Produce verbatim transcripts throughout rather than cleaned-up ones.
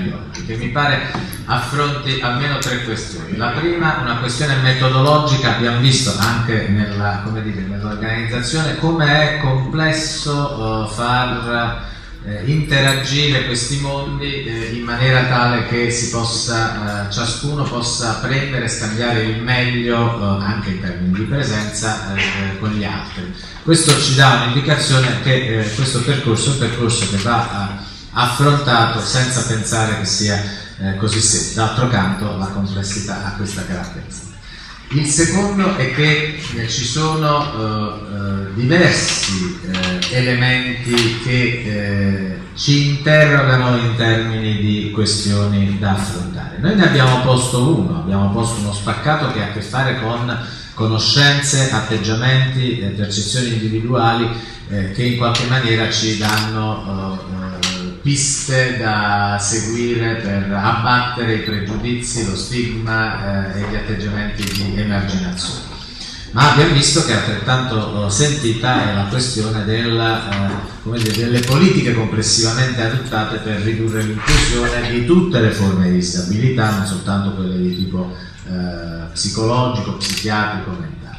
di oggi, che mi pare affronti almeno tre questioni. La prima, una questione metodologica. Abbiamo visto anche nella, come dire, nell'organizzazione come è complesso uh, far eh, interagire questi mondi eh, in maniera tale che si possa, eh, ciascuno possa prendere e scambiare il meglio eh, anche in termini di presenza eh, con gli altri. Questo ci dà un'indicazione che eh, questo percorso è un percorso che va eh, affrontato senza pensare che sia eh, così semplice. D'altro canto la complessità ha questa caratteristica. Il secondo è che eh, ci sono eh, eh, diversi eh, elementi che eh, ci interrogano in termini di questioni da affrontare. Noi ne abbiamo posto uno, abbiamo posto uno spaccato che ha a che fare con conoscenze, atteggiamenti, eh, percezioni individuali eh, che in qualche maniera ci danno eh, piste da seguire per abbattere i pregiudizi, lo stigma eh, e gli atteggiamenti di emarginazione. Ma abbiamo visto che altrettanto eh, sentita è la questione del, eh, come dire, delle politiche complessivamente adottate per ridurre l'inclusione di tutte le forme di disabilità, non soltanto quelle di tipo eh, psicologico, psichiatrico, mentale.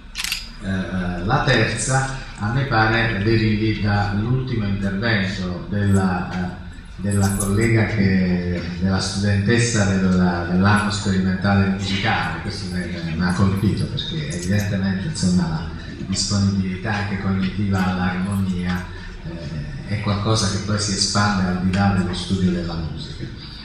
Eh, la terza, a me pare, derivi dall'ultimo intervento della, eh, della collega, che, della studentessa della, dell'anno sperimentale musicale. Questo mi ha colpito perché evidentemente, insomma, la disponibilità anche cognitiva all'armonia eh, è qualcosa che poi si espande al di là dello studio della musica.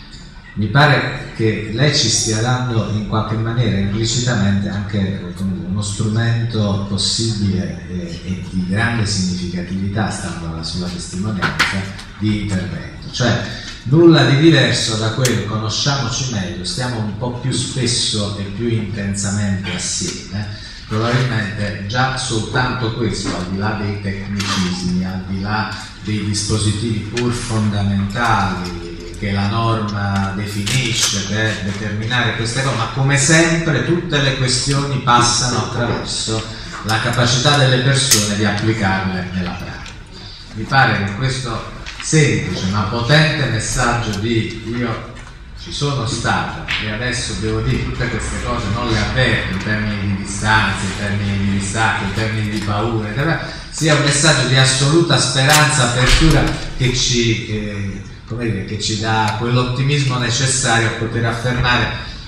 Mi pare che lei ci stia dando in qualche maniera implicitamente anche uno strumento possibile e, e di grande significatività, stando alla sua testimonianza, di intervento. Cioè, nulla di diverso da quel conosciamoci meglio, stiamo un po' più spesso e più intensamente assieme. Probabilmente già soltanto questo, al di là dei tecnicismi, al di là dei dispositivi pur fondamentali che la norma definisce per determinare queste cose, ma come sempre tutte le questioni passano attraverso la capacità delle persone di applicarle nella pratica. Mi pare che questo semplice ma potente messaggio di io ci sono stato e adesso devo dire tutte queste cose, non le avverto in termini di distanza, in termini di distacco, in termini di paura, sia un messaggio di assoluta speranza, apertura, che ci eh, come dire, che ci dà quell'ottimismo necessario a poter affermare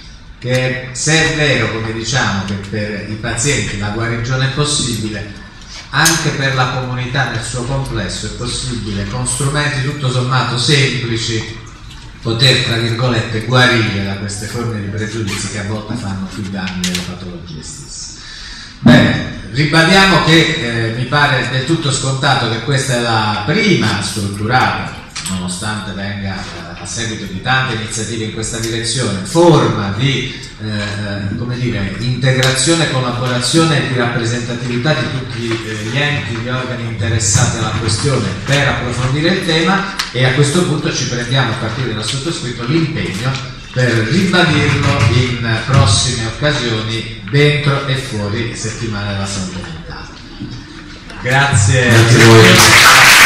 che, se è vero, come diciamo, che per i pazienti la guarigione è possibile, anche per la comunità nel suo complesso è possibile, con strumenti tutto sommato semplici, poter, tra virgolette, guarire da queste forme di pregiudizi che a volte fanno più danni delle patologie stesse. Bene, ribadiamo che eh, mi pare del tutto scontato che questa è la prima strutturata, nonostante venga eh, a seguito di tante iniziative in questa direzione, forma di eh, come dire, integrazione, collaborazione e di rappresentatività di tutti eh, gli enti, gli organi interessati alla questione per approfondire il tema, e a questo punto ci prendiamo, a partire dal sottoscritto, l'impegno per ribadirlo in prossime occasioni, dentro e fuori settimana della salute mentale. Grazie. Grazie a voi.